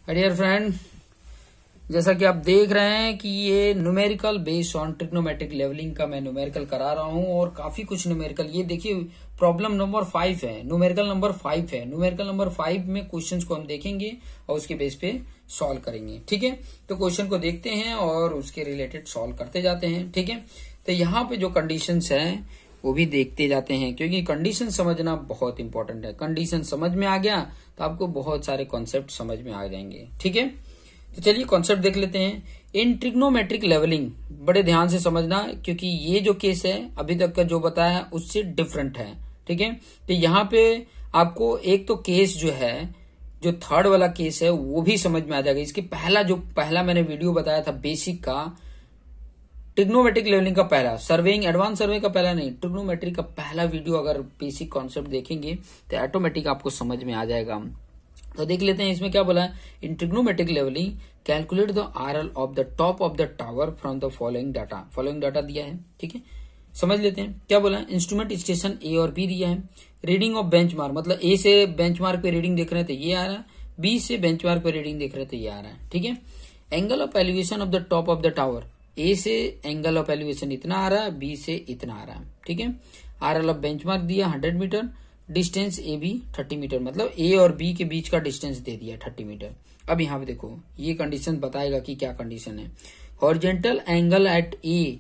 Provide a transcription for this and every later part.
Dear friend, जैसा कि आप देख रहे हैं कि ये numerical based on trigonometric levelling का मैं न्यूमेरिकल करा रहा हूं और काफी कुछ न्यूमेरिकल। ये देखिए प्रॉब्लम नंबर 5 है, न्यूमेरिकल नंबर 5 है। न्यूमेरिकल नंबर 5 में क्वेश्चंस को हम देखेंगे और उसके बेस पे सॉल्व करेंगे। ठीक है, तो क्वेश्चन को देखते हैं और उसके रिलेटेड सॉल्व करते जाते हैं। ठीक है, तो यहाँ पे जो कंडीशंस हैं वो भी देखते जाते हैं, क्योंकि कंडीशन समझना बहुत इंपॉर्टेंट है। कंडीशन समझ में आ गया तो आपको बहुत सारे कॉन्सेप्ट समझ में आ जाएंगे। ठीक है, तो चलिए कॉन्सेप्ट देख लेते हैं। इन ट्रिग्नोमेट्रिक लेवलिंग बड़े ध्यान से समझना, क्योंकि ये जो केस है अभी तक का जो बताया है उससे डिफरेंट है। ठीक है, तो यहाँ पे आपको एक तो केस जो है, जो थर्ड वाला केस है वो भी समझ में आ जाएगा। इसके पहला मैंने वीडियो बताया था बेसिक का, ट्रिग्नोमेट्रिक लेवलिंग का पहला, सर्वेइंग एडवांस सर्वे का पहला नहीं, ट्रिग्नोमेट्रिक का पहला वीडियो अगर बेसिक कॉन्सेप्ट देखेंगे तो ऑटोमेटिक आपको समझ में आ जाएगा। तो देख लेते हैं इसमें क्या बोला है। In trigonometric levelling calculate the RL of the top of the tower from the following data. Following data दिया है। ठीक है, समझ लेते हैं क्या बोला है। इंस्ट्रूमेंट स्टेशन ए और बी दिया है। रीडिंग ऑफ बेंचमार्क, मतलब ए से बेंचमार्क पे रीडिंग देख रहे थे तो ये आ रहा है, बी से बेंचमार्क पे रीडिंग देख रहे थे तो ये आ रहा है। ठीक है, angle of elevation of the top of the tower, A से एंगल ऑफ एलिवेशन इतना आ रहा है, बी से इतना आ रहा है। ठीक है, आरएल ऑफ बेंचमार्क दिया 100 metre, distance A B 30 metre, मतलब ए और बी के बीच का डिस्टेंस दे दिया 30 मीटर। अब यहाँ पे देखो ये कंडीशन बताएगा कि क्या कंडीशन है। हॉरिजॉन्टल एंगल एट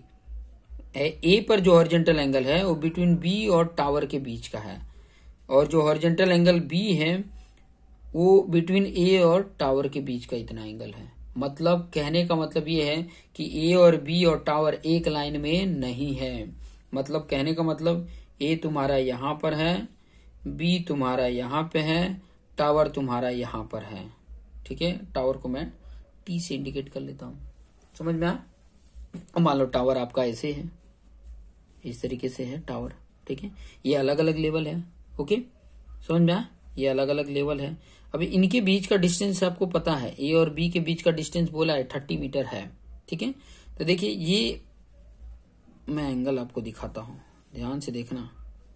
ए पर जो हॉरिजॉन्टल एंगल है वो बिटवीन बी और टावर के बीच का है, और जो हॉरिजॉन्टल एंगल बी है वो बिटवीन ए और टावर के बीच का इतना एंगल है। मतलब कहने का मतलब ये है कि ए और बी और टावर एक लाइन में नहीं है। मतलब कहने का मतलब ए तुम्हारा यहाँ पर है, बी तुम्हारा यहाँ पे है, टावर तुम्हारा यहाँ पर है। ठीक है, टावर को मैं टी से इंडिकेट कर लेता हूँ, समझ में आया। अब मान लो टावर आपका ऐसे है, इस तरीके से है टावर। ठीक है, ये अलग अलग लेवल है। ओके, समझ में आया, ये अलग अलग लेवल है। अभी इनके बीच का डिस्टेंस आपको पता है, ए और बी के बीच का डिस्टेंस बोला है 30 मीटर है। ठीक है, तो देखिए ये मैं एंगल आपको दिखाता हूं, ध्यान से देखना।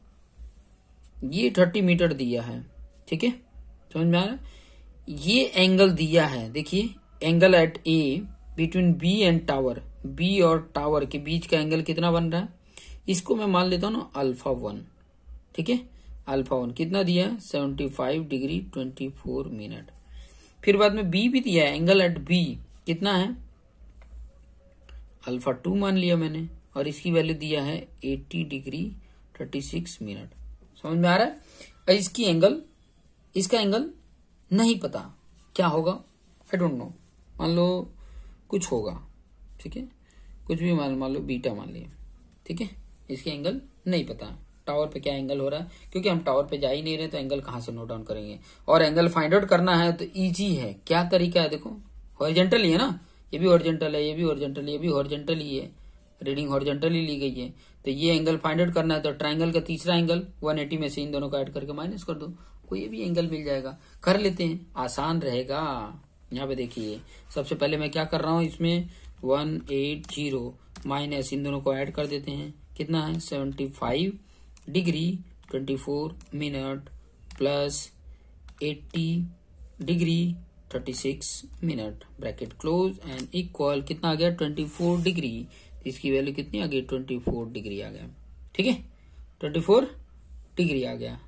ये 30 मीटर दिया है। ठीक है, समझ में आ रहा है। ये एंगल दिया है, देखिए angle at A between B and tower, B और टावर के बीच का एंगल कितना बन रहा है, इसको मैं मान लेता हूं ना अल्फा 1। ठीक है, अल्फा 1 कितना दिया है 75 डिग्री 24 मिनट। फिर बाद में बी भी दिया है, एंगल एट बी कितना है अल्फा 2 मान लिया मैंने, और इसकी वैल्यू दिया है 80 डिग्री 36 मिनट। समझ में आ रहा है। इसका एंगल नहीं पता क्या होगा, आई डोंट नो, मान लो कुछ होगा। ठीक है, कुछ भी मान लो बीटा मान लिया। ठीक है, इसके एंगल नहीं पता टावर पे क्या एंगल हो रहा है, क्योंकि हम टावर पे जा ही नहीं रहे तो एंगल कहां से नोट डाउन करेंगे। और एंगल फाइंड आउट करना है तो इजी है। क्या तरीका है, देखो हॉरिजॉन्टल ही है ना, ये भी हॉरिजॉन्टल है, ये भी हॉरिजॉन्टल, ये भी हॉरिजॉन्टल ही है, रीडिंग हॉरिजॉन्टल ही ली गई है। तो ये एंगल फाइंड आउट करना है तो ट्राइंगल का तीसरा एंगल 180 में से इन दोनों को ऐड करके माइनस कर दो, कोई भी एंगल मिल जाएगा। कर लेते हैं, आसान रहेगा। यहाँ पे देखिए सबसे पहले मैं क्या कर रहा हूँ, इसमें 180 माइनस इन दोनों को ऐड कर देते हैं, कितना है 75 degree 24 minute plus 80 degree 36 minute, bracket close and equal कितना आ गया 24 डिग्री। इसकी वैल्यू कितनी आ गई 24 डिग्री आ गया। ठीक है, 24 डिग्री आ गया।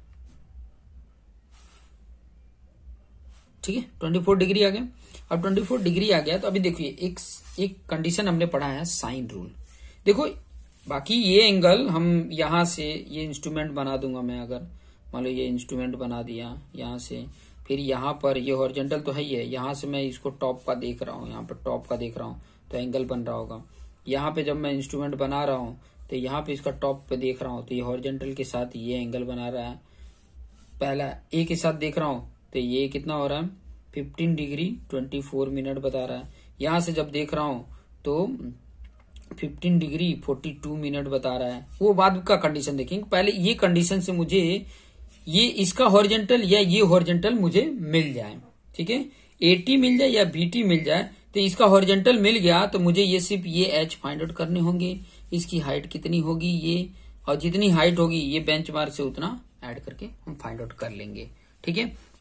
ठीक है, 24 डिग्री आ गया। अब 24 डिग्री आ गया तो अभी देखिए एक कंडीशन हमने पढ़ा है, साइन रूल। देखो बाकी ये एंगल हम यहां से ये इंस्ट्रूमेंट बना दूंगा मैं, अगर मान लो ये इंस्ट्रूमेंट बना दिया यहां से, फिर यहाँ पर ये हॉरिजॉन्टल तो है ही है, यहाँ से मैं इसको टॉप का देख रहा हूँ, यहाँ पर टॉप का देख रहा हूँ तो एंगल बन रहा होगा। यहाँ पे जब मैं इंस्ट्रूमेंट बना रहा हूँ तो यहाँ पे इसका टॉप पे देख रहा हूँ तो ये हॉरिजॉन्टल के साथ ये एंगल बना रहा है। पहला ए के साथ देख रहा हूँ तो ये कितना हो रहा है 15 डिग्री 24 मिनट बता रहा है। यहाँ से जब देख रहा हूँ तो 15 डिग्री 42 मिनट बता रहा है। वो बाद का कंडीशन देखेंगे, पहले ये कंडीशन से मुझे ये इसका हॉरिजॉन्टल या ये हॉरिजॉन्टल मुझे मिल जाए। ठीक है, एटी मिल जाए या बीटी मिल जाए, तो इसका हॉरिजॉन्टल मिल गया तो मुझे ये सिर्फ ये एच फाइंड आउट करने होंगे। इसकी हाइट कितनी होगी ये, और जितनी हाइट होगी ये बेंचमार्क से उतना ऐड करके हम फाइंड आउट कर लेंगे। ठीक है,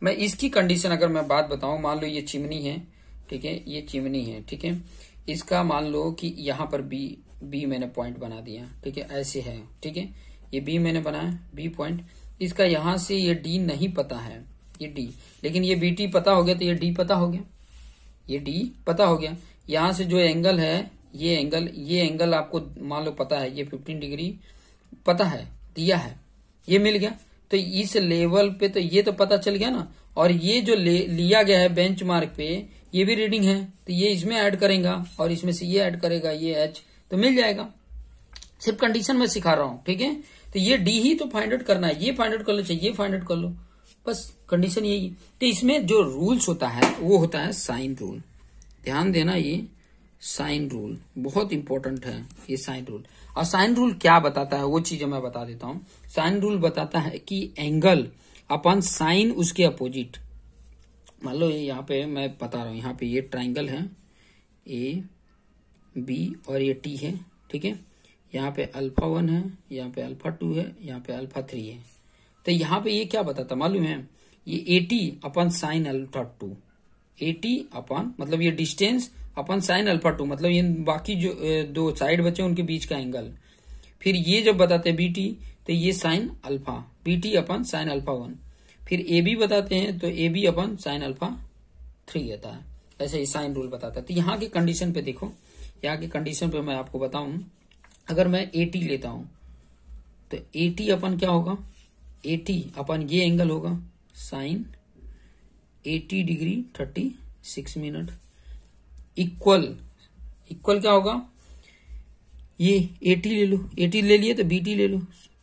मैं इसकी कंडीशन अगर मैं बात बताऊं, मान लो ये चिमनी है, ठीक है, ये चिमनी है, ठीक है, इसका मान लो कि यहाँ पर बी मैंने पॉइंट बना दिया, ठीक है, ऐसे है, ठीक है, ये बी मैंने बनाया, बी पॉइंट, इसका यहां से ये डी नहीं पता है, ये डी, लेकिन ये बीटी पता हो गया, तो ये डी पता हो गया, ये डी पता हो गया। यहां से जो एंगल है, ये एंगल आपको मान लो पता है, ये 15 डिग्री पता है, दिया है, ये मिल गया। तो इस लेवल पे तो ये तो पता चल गया ना, और ये जो लिया गया है बेंचमार्क पे, ये भी रीडिंग है, तो ये इसमें ऐड करेगा और इसमें से ये ऐड करेगा, ये एच, तो मिल जाएगा। सिर्फ कंडीशन में सिखा रहा हूं, ठीक है। तो ये डी ही तो फाइंड आउट करना है, ये फाइंड आउट कर लो, चाहिए फाइंड आउट कर लो, बस कंडीशन यही। तो इसमें जो रूल्स होता है वो होता है साइन रूल, ध्यान देना, ये साइन रूल बहुत इंपॉर्टेंट है, ये साइन रूल। और साइन रूल क्या बताता है वो चीजें मैं बता देता हूं। साइन रूल बताता है कि एंगल अपन साइन उसके अपोजिट, मान लो यहाँ पे मैं बता रहा हूं, यहाँ पे ये ट्राइंगल है ए बी और ये टी है, ठीक है, यहाँ पे अल्फा 1 है, यहाँ पे अल्फा 2 है, यहाँ पे अल्फा 3 है। तो यहाँ पे ये क्या बताता मालूम है, ये 80 अपन साइन अल्फा 2, 80 अपन मतलब ये डिस्टेंस अपन साइन अल्फा 2, मतलब ये बाकी जो दो साइड बचे उनके बीच का एंगल। फिर ये जब बताते हैं बीटी, तो ये साइन अल्फा, बीटी अपन साइन अल्फा 1। फिर ए बी बताते हैं तो ए बी अपन साइन अल्फा 3 आता है, ऐसे ही साइन रूल बताता है। तो यहाँ की कंडीशन पे देखो, यहाँ की कंडीशन पे मैं आपको बताऊं, अगर मैं 80 लेता हूं तो 80 अपन क्या होगा, 80 अपन ये एंगल होगा साइन 80 डिग्री 36 मिनट, इक्वल क्या होगा, ये 80 ले लो, 80 ले लिए तो बीटी ले लो,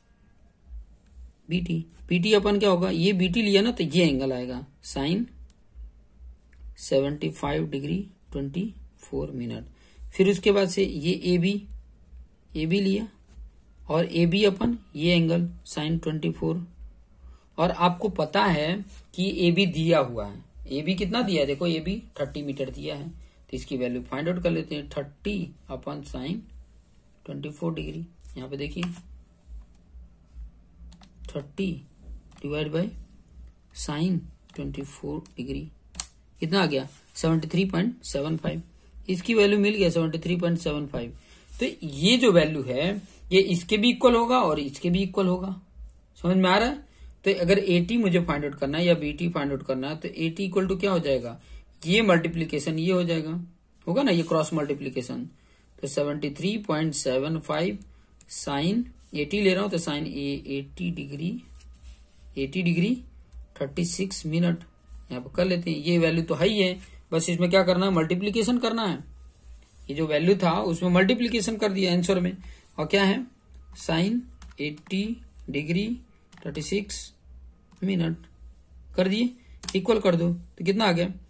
बीटी अपन क्या होगा, ये बीटी लिया ना तो ये एंगल आएगा साइन 75 डिग्री 24 मिनट। फिर उसके बाद से ये ए बी लिया और ए बी अपन ये एंगल साइन 24, और आपको पता है कि ए बी दिया हुआ है, ए बी कितना दिया है, देखो ए बी 30 मीटर दिया है, तो इसकी वैल्यू फाइंड आउट कर लेते हैं, 30 अपन साइन 24 डिग्री, यहाँ पे देखिए 30 डिवाइड बाय साइन 24 डिग्री कितना आ गया 73.75, इसकी वैल्यू मिल गया 73.75। तो ये जो वैल्यू है ये इसके भी इक्वल होगा और इसके भी इक्वल होगा, समझ में आ रहा है। तो अगर 80 मुझे फाइंड आउट करना है या बीटी फाइंड आउट करना है तो 80 इक्वल टू क्या हो जाएगा, ये मल्टीप्लीकेशन ये हो जाएगा, होगा ना, ये क्रॉस मल्टीप्लीकेशन। तो 73.75 साइन 80 ले रहा हूं तो साइन 80 डिग्री 36 मिनट यहाँ पर कर लेते हैं। ये वैल्यू तो है ही है, बस इसमें क्या करना है, मल्टीप्लीकेशन करना है। ये जो वैल्यू था उसमें मल्टीप्लीकेशन कर दिया आंसर में, और क्या है साइन 80 डिग्री 36 मिनट कर दिए, इक्वल कर दो तो कितना आ गया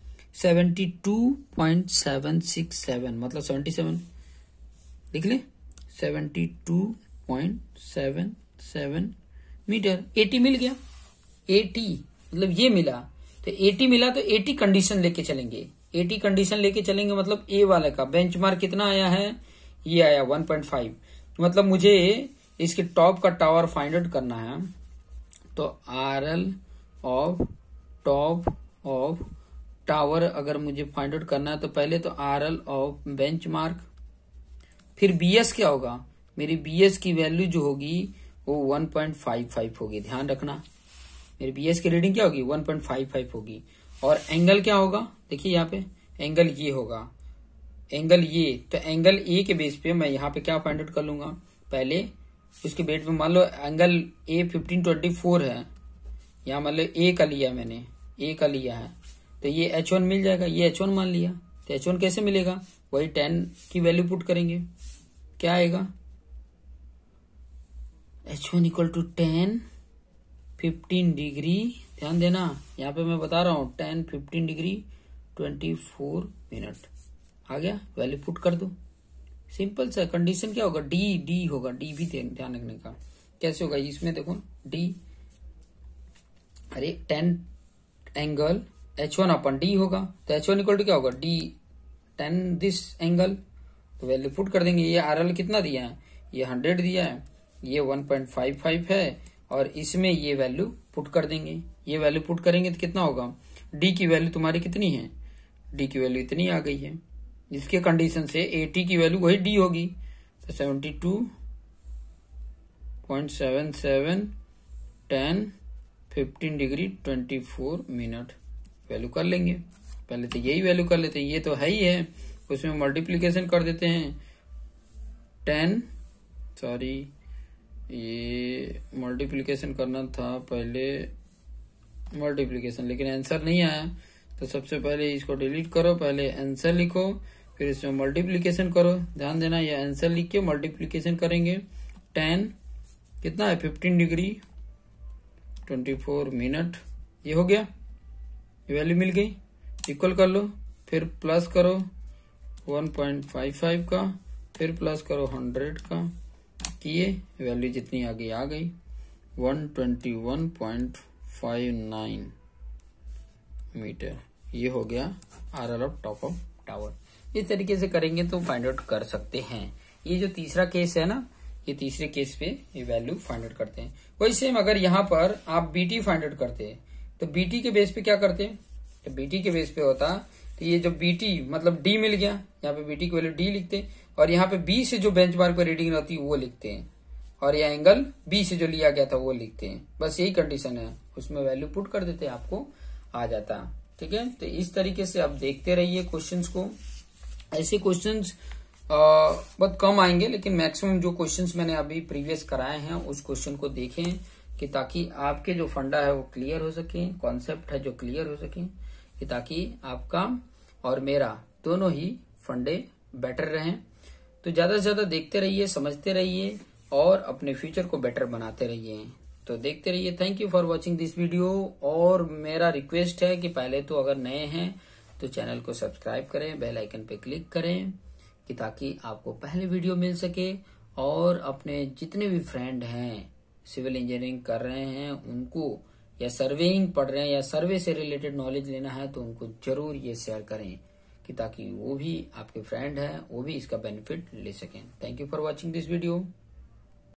72.767, मतलब 77 लिख ले, 72.77 मीटर। 80 मिल गया, 80 मतलब ये मिला, तो 80 मिला तो 80 कंडीशन लेके चलेंगे, 80 कंडीशन लेके चलेंगे, मतलब ए वाले का बेंचमार्क कितना आया है, ये आया 1.5, मतलब मुझे इसके टॉप का टावर फाइंड आउट करना है। तो RL of top of tower अगर मुझे फाइंड आउट करना है तो पहले तो RL ऑफ बेंचमार्क, फिर BS क्या होगा, मेरी BS की वैल्यू जो होगी वो 1.55 होगी, ध्यान रखना मेरी BS की रीडिंग क्या होगी 1.55 होगी। और एंगल क्या होगा, देखिए यहाँ पे एंगल ये होगा, एंगल ये, तो एंगल ए के बेस पे मैं यहाँ पे क्या फाइंड आउट कर लूंगा, पहले उसके बेस पे मान लो एंगल ए 1524 है, यहाँ मान लो ए का लिया मैंने, ए का लिया है तो ये H1 मिल जाएगा, ये H1 मान लिया, तो H1 कैसे मिलेगा, वही 10 की वैल्यू पुट करेंगे, क्या आएगा H1 इक्वल टू 10 15 डिग्री, ध्यान देना यहाँ पे मैं बता रहा हूँ 10 15 डिग्री 24 मिनट आ गया, वैल्यू पुट कर दो, सिंपल सा। कंडीशन क्या होगा, डी होगा, डी भी ध्यान रखने का, कैसे होगा इसमें देखो डी, अरे 10 एंगल H1 अपन डी होगा, तो H1 इक्वल टू क्या होगा डी 10 दिस एंगल, तो वैल्यू पुट कर देंगे। ये RL कितना दिया है, ये 100 दिया है, ये 1.55 है, और इसमें ये वैल्यू पुट कर देंगे। ये वैल्यू पुट करेंगे तो कितना होगा, डी की वैल्यू तुम्हारी कितनी है, डी की वैल्यू इतनी आ गई है, जिसके कंडीशन से एटी की वैल्यू वही डी होगी। तो 72.77 10 15 डिग्री 24 मिनट वैल्यू कर लेंगे। पहले तो यही वैल्यू कर लेते हैं, ये तो है ही है, उसमें मल्टीप्लीकेशन कर देते हैं 10, सॉरी ये मल्टीप्लीकेशन करना था पहले मल्टीप्लीकेशन, लेकिन आंसर नहीं आया। तो सबसे पहले इसको डिलीट करो, पहले आंसर लिखो, फिर इसमें मल्टीप्लीकेशन करो। ध्यान देना, ये आंसर लिख के मल्टीप्लीकेशन करेंगे 10 कितना है 15 डिग्री 24 मिनट, ये हो गया, ये वैल्यू मिल गई। इक्वल कर लो, फिर प्लस करो 1.55 का, फिर प्लस करो 100 का, किए वैल्यू जितनी आ गई 121.59 मीटर। ये हो गया RR of top of tower. इस तरीके से करेंगे तो फाइंड आउट कर सकते हैं। ये जो तीसरा केस है ना, ये तीसरे केस पे ये वैल्यू फाइंड आउट करते हैं। वही सेम अगर यहाँ पर आप बीटी फाइंड आउट करते हैं तो बीटी के बेस पे क्या करते हैं, तो बीटी के बेस पे होता तो ये जो बीटी मतलब डी मिल गया, यहाँ पे बीटी की वैल्यू डी लिखते और यहाँ पे बी से जो बेंचमार्क पे रीडिंग रहती है वो लिखते हैं, और यह एंगल बी से जो लिया गया था वो लिखते हैं। बस यही कंडीशन है, उसमें वैल्यू पुट कर देते हैं, आपको आ जाता। ठीक है, तो इस तरीके से आप देखते रहिए क्वेश्चंस को। ऐसे क्वेश्चंस बहुत कम आएंगे, लेकिन मैक्सिमम जो क्वेश्चंस मैंने अभी प्रीवियस कराए हैं उस क्वेश्चन को देखें कि ताकि आपके जो फंडा है वो क्लियर हो सके, कॉन्सेप्ट है जो क्लियर हो सके, कि ताकि आपका और मेरा दोनों ही फंडे बेटर रहें। तो ज्यादा से ज्यादा देखते रहिए, समझते रहिए और अपने फ्यूचर को बेटर बनाते रहिए। तो देखते रहिए। Thank you for watching this video. और मेरा रिक्वेस्ट है कि पहले तो अगर नए हैं तो चैनल को सब्सक्राइब करें, बेल आइकन पे क्लिक करें, कि ताकि आपको पहले वीडियो मिल सके। और अपने जितने भी फ्रेंड हैं सिविल इंजीनियरिंग कर रहे हैं उनको, या सर्वेइंग पढ़ रहे हैं या सर्वे से रिलेटेड नॉलेज लेना है, तो उनको जरूर ये शेयर करें, कि ताकि वो भी आपके फ्रेंड हैं, वो भी इसका बेनिफिट ले सकें। Thank you for watching this video.